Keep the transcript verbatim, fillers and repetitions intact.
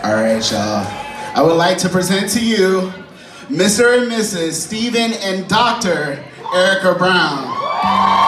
All right, y'all. I would like to present to you Mister and Missus Stephen and Doctor Erica Brown.